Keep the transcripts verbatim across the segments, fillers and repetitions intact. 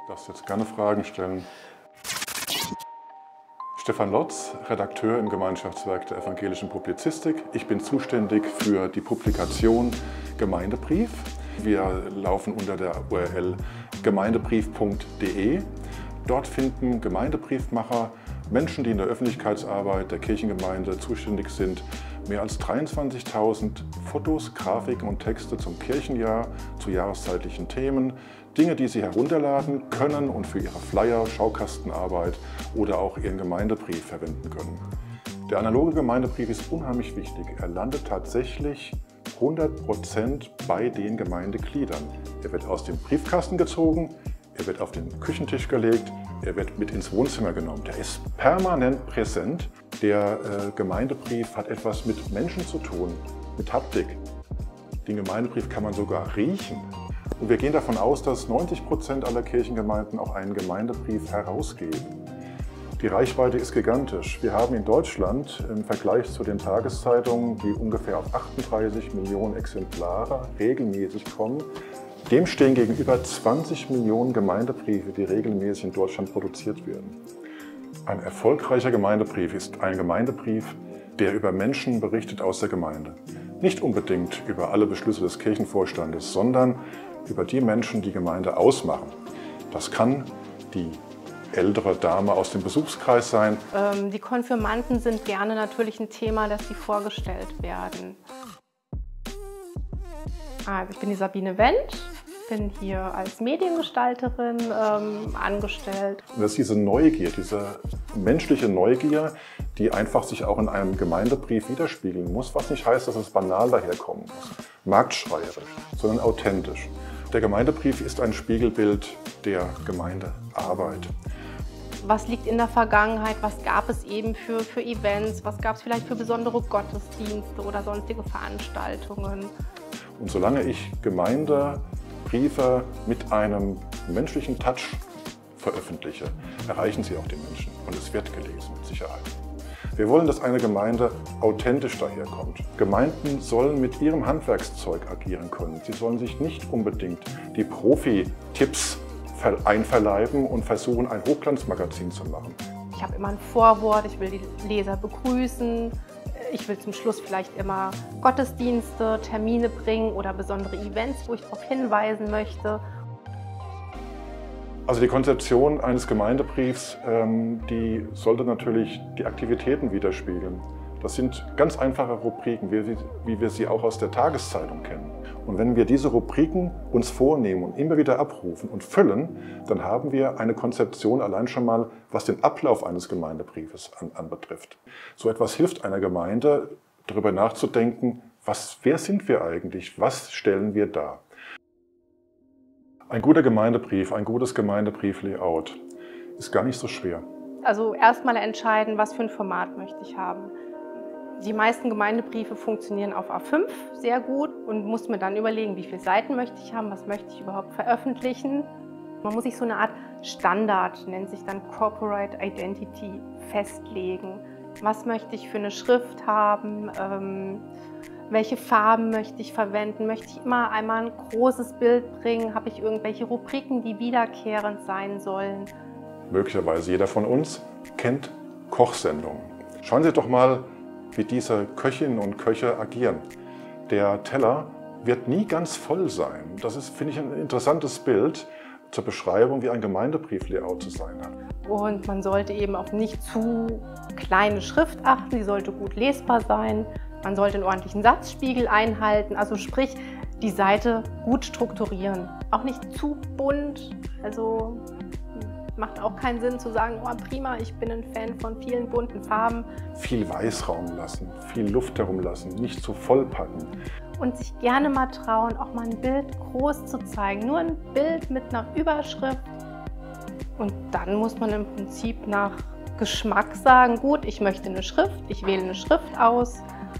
Darfst jetzt gerne Fragen stellen. Stefan Lotz, Redakteur im Gemeinschaftswerk der evangelischen Publizistik. Ich bin zuständig für die Publikation Gemeindebrief. Wir laufen unter der U R L gemeindebrief punkt de. Dort finden Gemeindebriefmacher, Menschen, die in der Öffentlichkeitsarbeit der Kirchengemeinde zuständig sind, mehr als dreiundzwanzigtausend Fotos, Grafiken und Texte zum Kirchenjahr, zu jahreszeitlichen Themen, Dinge, die Sie herunterladen können und für Ihre Flyer, Schaukastenarbeit oder auch Ihren Gemeindebrief verwenden können. Der analoge Gemeindebrief ist unheimlich wichtig. Er landet tatsächlich hundert Prozent bei den Gemeindegliedern. Er wird aus dem Briefkasten gezogen, er wird auf den Küchentisch gelegt, er wird mit ins Wohnzimmer genommen. Der ist permanent präsent. Der äh, Gemeindebrief hat etwas mit Menschen zu tun, mit Haptik. Den Gemeindebrief kann man sogar riechen. Und wir gehen davon aus, dass neunzig Prozent aller Kirchengemeinden auch einen Gemeindebrief herausgeben. Die Reichweite ist gigantisch. Wir haben in Deutschland im Vergleich zu den Tageszeitungen, die ungefähr auf achtunddreißig Millionen Exemplare regelmäßig kommen, dem stehen gegenüber zwanzig Millionen Gemeindebriefe, die regelmäßig in Deutschland produziert werden. Ein erfolgreicher Gemeindebrief ist ein Gemeindebrief, der über Menschen berichtet aus der Gemeinde. Nicht unbedingt über alle Beschlüsse des Kirchenvorstandes, sondern über die Menschen, die Gemeinde ausmachen. Das kann die ältere Dame aus dem Besuchskreis sein. Ähm, die Konfirmanden sind gerne natürlich ein Thema, dass sie vorgestellt werden. Also ich bin die Sabine Wendt, bin hier als Mediengestalterin ähm, angestellt. Und das ist diese Neugier, diese menschliche Neugier, die einfach sich auch in einem Gemeindebrief widerspiegeln muss, was nicht heißt, dass es banal daherkommen muss, marktschreierisch, sondern authentisch. Der Gemeindebrief ist ein Spiegelbild der Gemeindearbeit. Was liegt in der Vergangenheit? Was gab es eben für, für Events? Was gab es vielleicht für besondere Gottesdienste oder sonstige Veranstaltungen? Und solange ich Gemeindebriefe mit einem menschlichen Touch veröffentliche, erreichen sie auch die Menschen und es wird gelesen, mit Sicherheit. Wir wollen, dass eine Gemeinde authentisch daherkommt. Gemeinden sollen mit ihrem Handwerkszeug agieren können. Sie sollen sich nicht unbedingt die Profi-Tipps einverleiben und versuchen, ein Hochglanzmagazin zu machen. Ich habe immer ein Vorwort, ich will die Leser begrüßen. Ich will zum Schluss vielleicht immer Gottesdienste, Termine bringen oder besondere Events, wo ich darauf hinweisen möchte. Also die Konzeption eines Gemeindebriefs, ähm, die sollte natürlich die Aktivitäten widerspiegeln. Das sind ganz einfache Rubriken, wie, wie wir sie auch aus der Tageszeitung kennen. Und wenn wir diese Rubriken uns vornehmen und immer wieder abrufen und füllen, dann haben wir eine Konzeption allein schon mal, was den Ablauf eines Gemeindebriefes an, anbetrifft. So etwas hilft einer Gemeinde, darüber nachzudenken, was, wer sind wir eigentlich, was stellen wir dar. Ein guter Gemeindebrief, ein gutes Gemeindebrief-Layout ist gar nicht so schwer. Also erstmal entscheiden, was für ein Format möchte ich haben. Die meisten Gemeindebriefe funktionieren auf A fünf sehr gut und muss mir dann überlegen, wie viele Seiten möchte ich haben, was möchte ich überhaupt veröffentlichen. Man muss sich so eine Art Standard, nennt sich dann Corporate Identity, festlegen. Was möchte ich für eine Schrift haben? Ähm, Welche Farben möchte ich verwenden? Möchte ich immer einmal ein großes Bild bringen? Habe ich irgendwelche Rubriken, die wiederkehrend sein sollen? Möglicherweise jeder von uns kennt Kochsendungen. Schauen Sie doch mal, wie diese Köchinnen und Köche agieren. Der Teller wird nie ganz voll sein. Das ist, finde ich, ein interessantes Bild zur Beschreibung, wie ein Gemeindebrief-Layout zu sein hat. Und man sollte eben auf nicht zu kleine Schrift achten. Sie sollte gut lesbar sein. Man sollte einen ordentlichen Satzspiegel einhalten, also sprich, die Seite gut strukturieren. Auch nicht zu bunt, also macht auch keinen Sinn zu sagen, oh prima, ich bin ein Fan von vielen bunten Farben. Viel Weißraum lassen, viel Luft herumlassen, nicht zu voll packen. Und sich gerne mal trauen, auch mal ein Bild groß zu zeigen, nur ein Bild mit einer Überschrift. Und dann muss man im Prinzip nach Geschmack sagen, gut, ich möchte eine Schrift, ich wähle eine Schrift aus.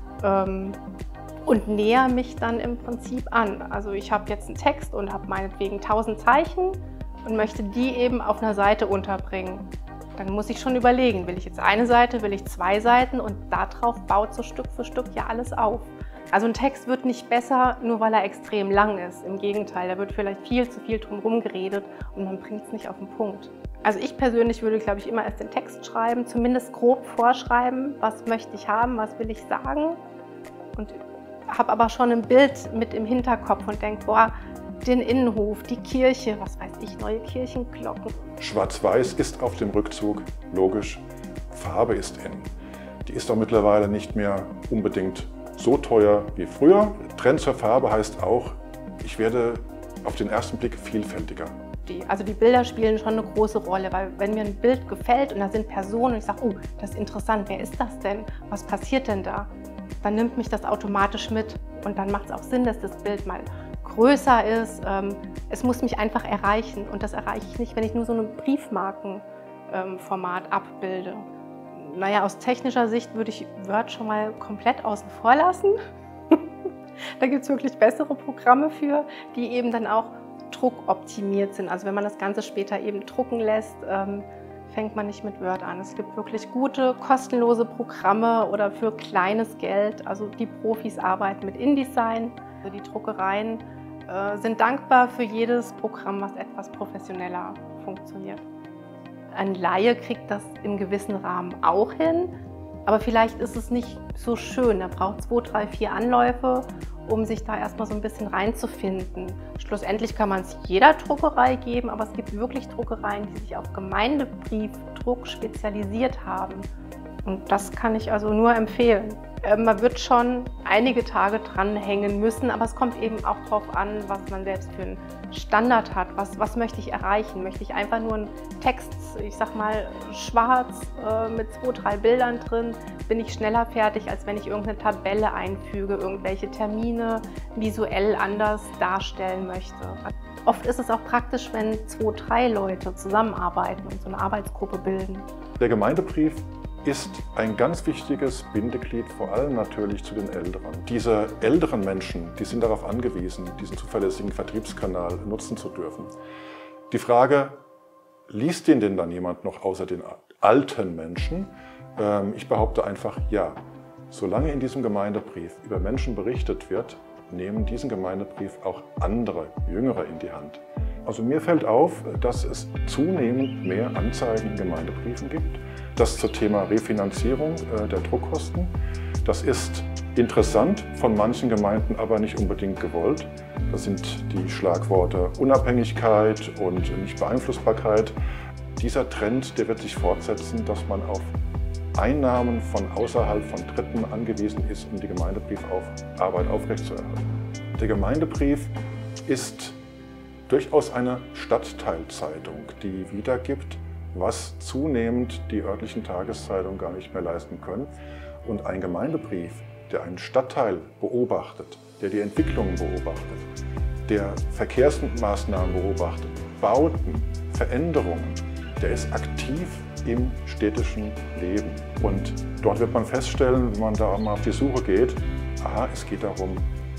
Und näher mich dann im Prinzip an. Also ich habe jetzt einen Text und habe meinetwegen tausend Zeichen und möchte die eben auf einer Seite unterbringen. Dann muss ich schon überlegen, will ich jetzt eine Seite, will ich zwei Seiten und darauf baut so Stück für Stück ja alles auf. Also ein Text wird nicht besser, nur weil er extrem lang ist. Im Gegenteil, da wird vielleicht viel zu viel drumherum geredet und man bringt es nicht auf den Punkt. Also ich persönlich würde, glaube ich, immer erst den Text schreiben, zumindest grob vorschreiben, was möchte ich haben, was will ich sagen. Und habe aber schon ein Bild mit im Hinterkopf und denke, boah, den Innenhof, die Kirche, was weiß ich, neue Kirchenglocken. Schwarz-Weiß ist auf dem Rückzug, logisch. Farbe ist in. Die ist auch mittlerweile nicht mehr unbedingt so teuer wie früher. Trend zur Farbe heißt auch, ich werde auf den ersten Blick vielfältiger. Die, also die Bilder spielen schon eine große Rolle, weil wenn mir ein Bild gefällt und da sind Personen und ich sage, oh, das ist interessant, wer ist das denn? Was passiert denn da? Dann nimmt mich das automatisch mit und dann macht es auch Sinn, dass das Bild mal größer ist. Es muss mich einfach erreichen und das erreiche ich nicht, wenn ich nur so ein Briefmarkenformat abbilde. Naja, aus technischer Sicht würde ich Word schon mal komplett außen vor lassen. Da gibt es wirklich bessere Programme für, die eben dann auch druckoptimiert sind. Also wenn man das Ganze später eben drucken lässt, ähm, fängt man nicht mit Word an. Es gibt wirklich gute, kostenlose Programme oder für kleines Geld. Also die Profis arbeiten mit InDesign. Also die Druckereien äh, sind dankbar für jedes Programm, was etwas professioneller funktioniert. Ein Laie kriegt das im gewissen Rahmen auch hin, aber vielleicht ist es nicht so schön. Er braucht zwei, drei, vier Anläufe, um sich da erstmal so ein bisschen reinzufinden. Schlussendlich kann man es jeder Druckerei geben, aber es gibt wirklich Druckereien, die sich auf Gemeindebriefdruck spezialisiert haben. Und das kann ich also nur empfehlen. Man wird schon einige Tage dranhängen müssen, aber es kommt eben auch darauf an, was man selbst für einen Standard hat. Was, was möchte ich erreichen? Möchte ich einfach nur einen Text, ich sag mal schwarz, äh, mit zwei, drei Bildern drin? Bin ich schneller fertig, als wenn ich irgendeine Tabelle einfüge, irgendwelche Termine visuell anders darstellen möchte? Oft ist es auch praktisch, wenn zwei, drei Leute zusammenarbeiten und so eine Arbeitsgruppe bilden. Der Gemeindebrief ist ein ganz wichtiges Bindeglied, vor allem natürlich zu den Älteren. Diese älteren Menschen, die sind darauf angewiesen, diesen zuverlässigen Vertriebskanal nutzen zu dürfen. Die Frage, liest den denn dann jemand noch außer den alten Menschen? Ich behaupte einfach ja. Solange in diesem Gemeindebrief über Menschen berichtet wird, nehmen diesen Gemeindebrief auch andere, Jüngere in die Hand. Also mir fällt auf, dass es zunehmend mehr Anzeigen in Gemeindebriefen gibt. Das zum Thema Refinanzierung äh, der Druckkosten. Das ist interessant, von manchen Gemeinden aber nicht unbedingt gewollt. Das sind die Schlagworte Unabhängigkeit und Nichtbeeinflussbarkeit. Dieser Trend, der wird sich fortsetzen, dass man auf Einnahmen von außerhalb von Dritten angewiesen ist, um die Gemeindebriefarbeit aufrechtzuerhalten. Der Gemeindebrief ist durchaus eine Stadtteilzeitung, die wiedergibt, was zunehmend die örtlichen Tageszeitungen gar nicht mehr leisten können. Und ein Gemeindebrief, der einen Stadtteil beobachtet, der die Entwicklungen beobachtet, der Verkehrsmaßnahmen beobachtet, Bauten, Veränderungen, der ist aktiv im städtischen Leben. Und dort wird man feststellen, wenn man da mal auf die Suche geht, aha, es geht darum,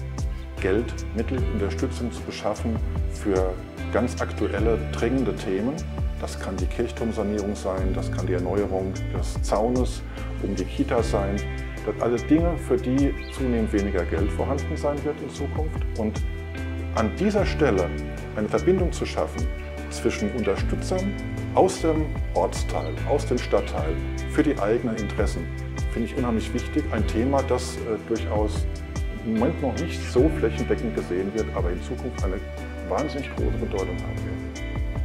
Geld, Mittel, Unterstützung zu beschaffen für ganz aktuelle, dringende Themen. Das kann die Kirchturmsanierung sein, das kann die Erneuerung des Zaunes um die Kita sein. Das sind alle Dinge, für die zunehmend weniger Geld vorhanden sein wird in Zukunft. Und an dieser Stelle eine Verbindung zu schaffen zwischen Unterstützern aus dem Ortsteil, aus dem Stadtteil, für die eigenen Interessen, finde ich unheimlich wichtig. Ein Thema, das äh, durchaus im Moment noch nicht so flächendeckend gesehen wird, aber in Zukunft eine wahnsinnig große Bedeutung haben wird.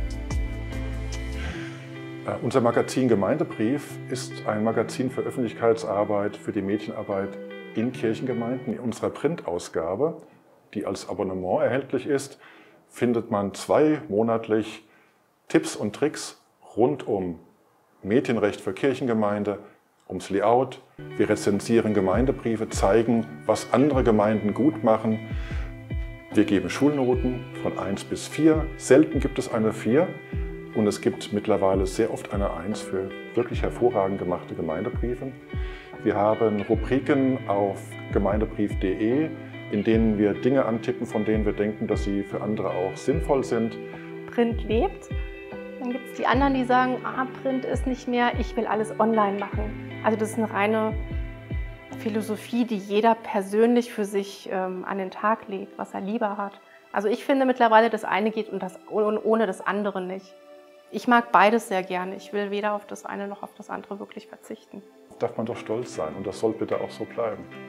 Äh, unser Magazin Gemeindebrief ist ein Magazin für Öffentlichkeitsarbeit, für die Medienarbeit in Kirchengemeinden. In unserer Printausgabe, die als Abonnement erhältlich ist, findet man zweimonatlich Tipps und Tricks rund um Medienrecht für Kirchengemeinde, ums Layout. Wir rezensieren Gemeindebriefe, zeigen, was andere Gemeinden gut machen. Wir geben Schulnoten von eins bis vier. Selten gibt es eine vier. Und es gibt mittlerweile sehr oft eine eins für wirklich hervorragend gemachte Gemeindebriefe. Wir haben Rubriken auf gemeindebrief punkt de, in denen wir Dinge antippen, von denen wir denken, dass sie für andere auch sinnvoll sind. Print lebt. Dann gibt es die anderen, die sagen, ah, Print ist nicht mehr, ich will alles online machen. Also das ist eine reine Philosophie, die jeder persönlich für sich ähm, an den Tag legt, was er lieber hat. Also ich finde mittlerweile, das eine geht und das, ohne das andere nicht. Ich mag beides sehr gerne. Ich will weder auf das eine noch auf das andere wirklich verzichten. Darf man doch stolz sein und das soll bitte auch so bleiben.